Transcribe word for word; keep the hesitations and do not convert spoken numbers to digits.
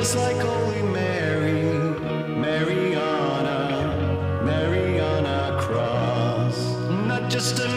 feels like Holy Mary, Mariana, Mariana Cross. Not just a